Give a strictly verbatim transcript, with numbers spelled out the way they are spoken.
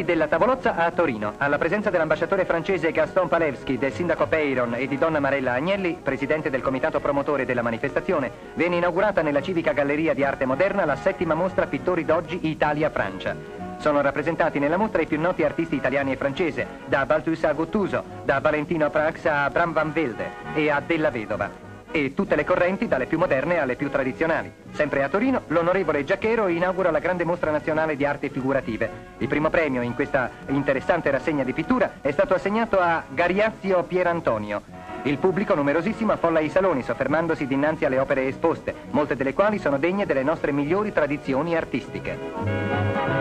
Giochi della tavolozza a Torino. Alla presenza dell'ambasciatore francese Gaston Palevski, del sindaco Peyron e di donna Marella Agnelli, presidente del comitato promotore della manifestazione, venne inaugurata nella civica galleria di arte moderna la settima mostra Pittori d'oggi Italia-Francia. Sono rappresentati nella mostra i più noti artisti italiani e francesi, da Balthus a Guttuso, da Valentino Prax a Bram van Velde e a Della Vedova. E tutte le correnti, dalle più moderne alle più tradizionali. Sempre a Torino, l'onorevole Giacchero inaugura la grande mostra nazionale di arti figurative. Il primo premio in questa interessante rassegna di pittura è stato assegnato a Gariazio Pierantonio. Il pubblico numerosissimo affolla i saloni, soffermandosi dinanzi alle opere esposte, molte delle quali sono degne delle nostre migliori tradizioni artistiche.